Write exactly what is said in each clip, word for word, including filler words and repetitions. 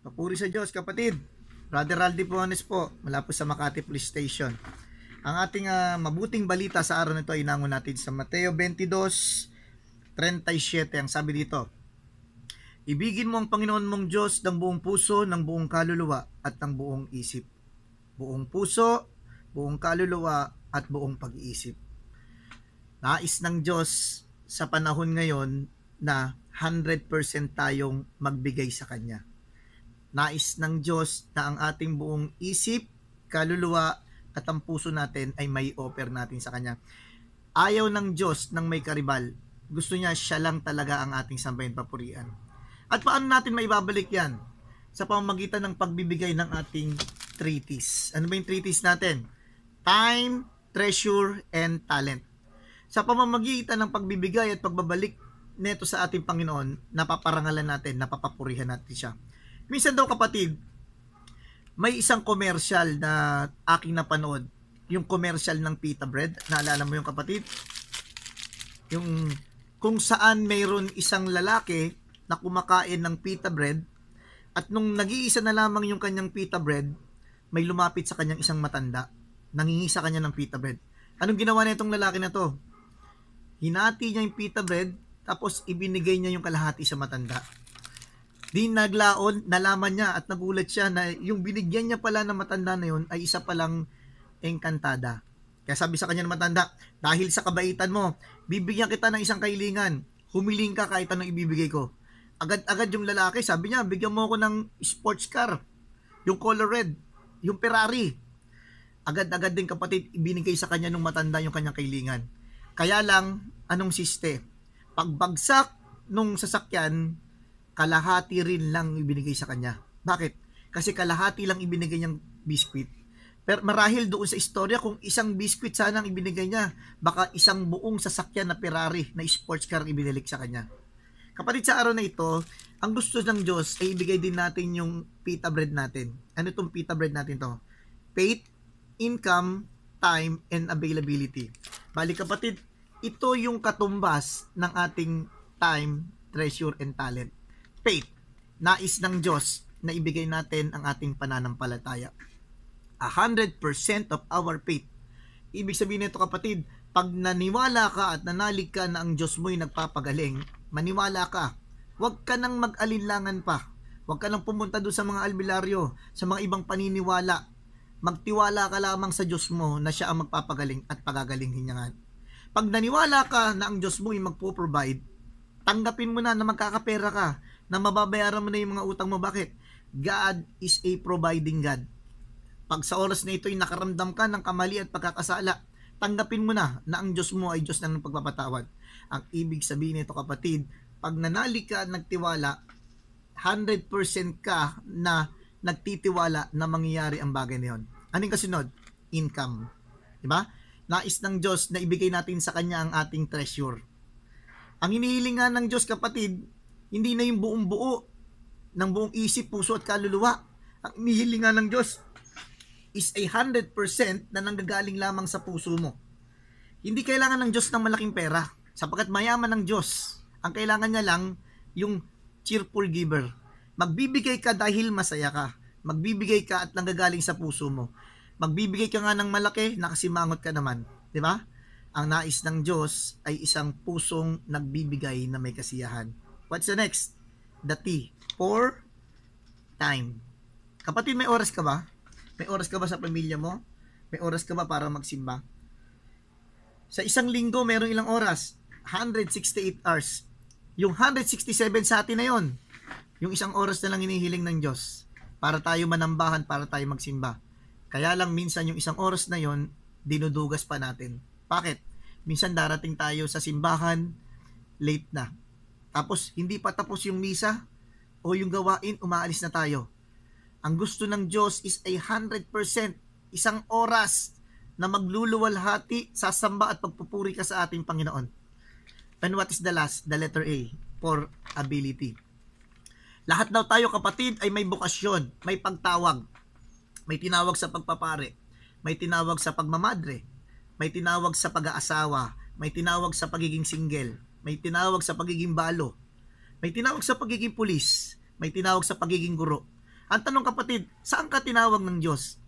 Papuri sa Diyos, kapatid. Brother Aldi Puanes po, mula po sa Makati Police Station. Ang ating uh, mabuting balita sa araw nito ay inangon natin sa Mateo twenty-two thirty-seven. Ang sabi dito, ibigin mo ang Panginoon mong Diyos ng buong puso, ng buong kaluluwa at ng buong isip. Buong puso, buong kaluluwa at buong pag-iisip. Nais ng Diyos sa panahon ngayon na one hundred percent tayong magbigay sa Kanya. Nais ng Diyos na ang ating buong isip, kaluluwa at ang puso natin ay may offer natin sa Kanya. Ayaw ng Diyos ng may karibal. Gusto niya siya lang talaga ang ating sambahin papurian. At paano natin maibabalik yan? Sa pamamagitan ng pagbibigay ng ating treatise. Ano ba yung treatise natin? Time, treasure, and talent. Sa pamamagitan ng pagbibigay at pagbabalik neto sa ating Panginoon, napaparangalan natin, napapapurihan natin siya. Minsan daw kapatid, may isang commercial na aking napanood, yung commercial ng pita bread. Naalala mo yung kapatid? Yung kung saan mayroon isang lalaki na kumakain ng pita bread at nung nag-iisa na lamang yung kanyang pita bread, may lumapit sa kanyang isang matanda. Nangingi sa kanya ng pita bread. Anong ginawa na itong lalaki na to? Hinati niya yung pita bread tapos ibinigay niya yung kalahati sa matanda. Di naglaon, nalaman niya at nagulat siya na yung binigyan niya pala ng matanda na yun ay isa palang engkantada. Kaya sabi sa kanya ng matanda, dahil sa kabaitan mo, bibigyan kita ng isang kailingan. Humiling ka kahit anong ibibigay ko. Agad-agad yung lalaki, sabi niya, bigyan mo ako ng sports car. Yung color red, yung Ferrari. Agad-agad din kapatid, ibinigay sa kanya ng matanda yung kanyang kailingan. Kaya lang, anong siste? Pagbagsak nung sasakyan, kalahati rin lang ibinigay sa kanya. Bakit? Kasi kalahati lang ibinigay niyang biskwit. Pero marahil doon sa istorya, kung isang biskwit sana ang ibinigay niya, baka isang buong sasakyan na Ferrari na sports car ibinalik sa kanya. Kapatid, sa araw na ito, ang gusto ng Diyos ay ibigay din natin yung pita bread natin. Ano itong pita bread natin to? Faith, income, time, and availability. Bali kapatid, ito yung katumbas ng ating time, treasure, and talent. Faith, nais ng Diyos na ibigay natin ang ating pananampalataya. A hundred percent of our faith. Ibig sabihin nito kapatid, pag naniwala ka at nanalig ka na ang Diyos mo'y nagpapagaling, maniwala ka. Huwag ka nang mag-alinlangan pa. Huwag ka nang pumunta doon sa mga albularyo, sa mga ibang paniniwala. Magtiwala ka lamang sa Diyos mo na siya ang magpapagaling at pagagalinghin niya nga. Pag naniwala ka na ang Diyos mo'y magpo-provide, tanggapin mo na na magkakapera ka, na mababayaran mo na yung mga utang mo. Bakit? God is a providing God. Pag sa oras na ito ay nakaramdam ka ng kamali at pagkakasala, tanggapin mo na na ang Diyos mo ay Diyos ng pagpapatawad. Ang ibig sabihin nito kapatid, pag nanali ka at nagtiwala, one hundred percent ka na nagtitiwala na mangyayari ang bagay na yun. Anong kasunod? Income. Diba? Nais ng Diyos na ibigay natin sa Kanya ang ating treasure. Ang hinihiling nga ng Diyos kapatid, hindi na yung buong buo ng buong isip, puso at kaluluwa. Ang hinihiling nga ng Diyos is a one hundred percent na nanggagaling lamang sa puso mo. Hindi kailangan ng Diyos ng malaking pera sapagkat mayaman ng Diyos. Ang kailangan niya lang yung cheerful giver. Magbibigay ka dahil masaya ka. Magbibigay ka at nanggagaling sa puso mo. Magbibigay ka nga ng malaki, nakasimangot ka naman. Di ba? Ang nais ng Diyos ay isang pusong nagbibigay na may kasiyahan. What's the next? The T. For time. Kapatid, may oras ka ba? May oras ka ba sa pamilya mo? May oras ka ba para magsimba? Sa isang linggo, mayroong ilang oras? one hundred sixty-eight hours. Yung one hundred sixty-seven sa atin na yon. Yung isang oras na lang hinihiling ng Diyos para tayo manambahan, para tayo magsimba. Kaya lang minsan yung isang oras na yon, dinudugas pa natin. Bakit? Minsan darating tayo sa simbahan, late na. Tapos hindi pa tapos yung misa o yung gawain, umaalis na tayo. Ang gusto ng Diyos is a one hundred percent, isang oras na magluluwalhati, sasamba at pagpupuri ka sa ating Panginoon. And what is the last? The letter A, for ability. Lahat daw tayo kapatid ay may bokasyon, may pagtawag. May tinawag sa pagpapare, may tinawag sa pagmamadre, may tinawag sa pag-aasawa, may tinawag sa pagiging single, may tinawag sa pagiging balo, may tinawag sa pagiging pulis, may tinawag sa pagiging guro. Ang tanong kapatid, saan ka tinawag ng Diyos?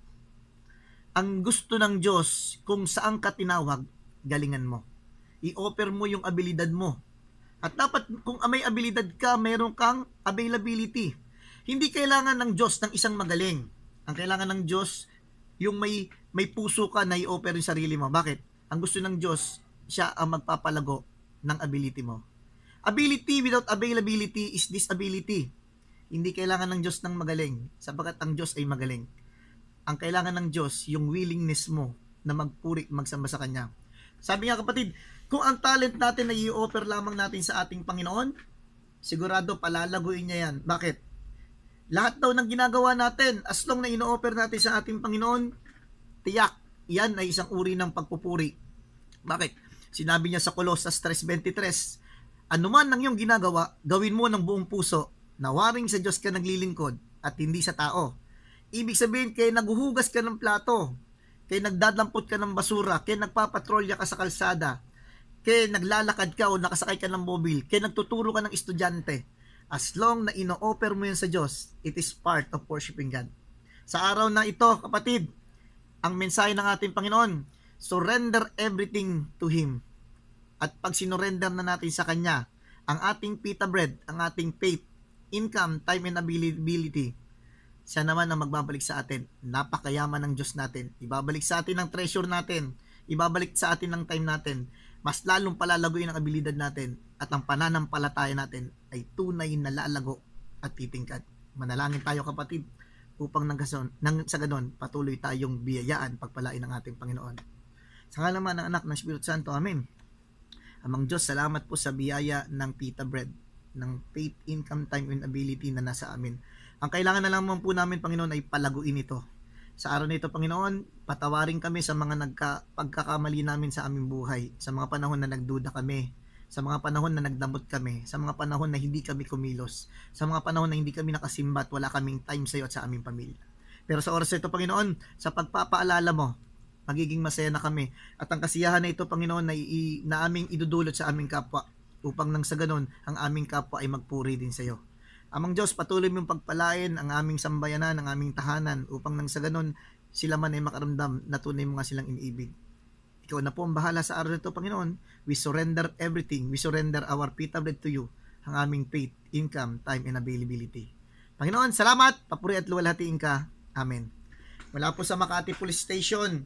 Ang gusto ng Diyos, kung saan ka tinawag, galingan mo. I-offer mo yung abilidad mo. At dapat kung may abilidad ka, mayroon kang availability. Hindi kailangan ng Diyos ng isang magaling. Ang kailangan ng Diyos, yung may, may puso ka na i-offer yung sarili mo. Bakit? Ang gusto ng Diyos, siya ang magpapalago ng ability mo. Ability without availability is disability. Hindi kailangan ng Diyos ng magaling, sapagkat ang Diyos ay magaling. Ang kailangan ng Diyos, yung willingness mo na magpuri, magsamba sa Kanya. Sabi nga kapatid, kung ang talent natin ay i-offer lamang natin sa ating Panginoon, sigurado palalaguin niya yan. Bakit? Lahat daw ng ginagawa natin, as long na ino-offer natin sa ating Panginoon, tiyak, yan ay isang uri ng pagpupuri. Bakit? Sinabi niya sa Colossus three twenty-three, anuman ang iyong ginagawa, gawin mo ng buong puso, nawaring sa Diyos ka naglilingkod at hindi sa tao. Ibig sabihin, kaya naguhugas ka ng plato, kaya nagdadampot ka ng basura, kaya nagpapatrolya ka sa kalsada, kaya naglalakad ka o nakasakay ka ng mobil, kaya nagtuturo ka ng estudyante, as long na ino-offer mo yan sa Diyos, it is part of worshiping God. Sa araw na ito, kapatid, ang mensahe ng ating Panginoon, surrender everything to Him. At pag sinurrender na natin sa Kanya, ang ating pita bread, ang ating faith, income, time, and availability, siya naman ang magbabalik sa atin. Napakayaman ng Diyos natin. Ibabalik sa atin ang treasure natin. Ibabalik sa atin ang time natin. Mas lalong palalaguin ang abilidad natin. At ang pananampalataya natin ay tunay na lalago at titingkad. Manalangin tayo kapatid upang nang sa ganon patuloy tayong biyayaan pagpalain ng ating Panginoon. Sa ngalan naman ng Anak ng Espiritu Santo. Amen. Amang Diyos, salamat po sa biyaya ng pita bread, ng faith, income, time, and ability na nasa amin. Ang kailangan na lamang po namin, Panginoon, ay palaguin ito. Sa araw na ito, Panginoon, patawarin kami sa mga nagka, pagkakamali namin sa aming buhay, sa mga panahon na nagduda kami, sa mga panahon na nagdamot kami, sa mga panahon na hindi kami kumilos, sa mga panahon na hindi kami nakasimba at wala kaming time sa iyo at sa aming pamilya. Pero sa oras na ito, Panginoon, sa pagpapaalala mo, magiging masaya na kami. At ang kasiyahan na ito, Panginoon, na, i, na aming idudulot sa aming kapwa, upang nang sa ganon, ang aming kapwa ay magpuri din sa iyo. Amang Diyos, patuloy mong pagpalain ang aming sambayanan, ang aming tahanan, upang nang sa ganon, sila man ay makaramdam na tunay mo nga silang iniibig. Ikaw na po ang bahala sa araw nito, Panginoon. We surrender everything. We surrender our pita bread to you, ang aming faith, income, time, and availability. Panginoon, salamat, papuri at luwalhatiin ka. Amen. Mula po sa Makati Police Station,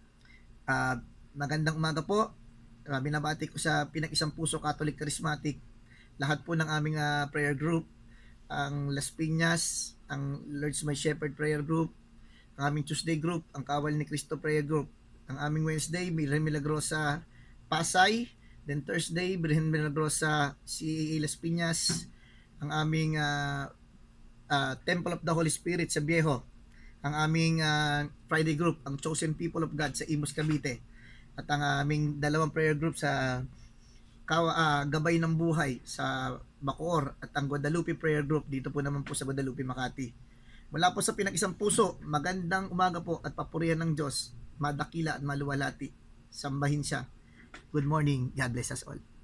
uh, magandang umaga po. Uh, binabati ko sa Pinag-Isang Puso Catholic Charismatic, lahat po ng aming uh, prayer group, ang Las Piñas, ang Lord's My Shepherd prayer group, ang aming Tuesday group, ang Kawal ni Cristo prayer group, ang aming Wednesday, Birhen Milagrosa Pasay, then Thursday, Birhen Milagrosa C A A Las Piñas, ang aming uh, uh, Temple of the Holy Spirit sa Viejo, ang aming uh, Friday group, ang Chosen People of God sa Imus Cavite, at ang aming dalawang prayer group sa Kawa, uh, Gabay ng Buhay sa Bacoor, at ang Guadalupe prayer group dito po naman po sa Guadalupe, Makati. Mula po sa Pinag-Isang Puso, magandang umaga po at papurihan ng Diyos, madakila at maluwalhati. Sambahin siya. Good morning. God bless us all.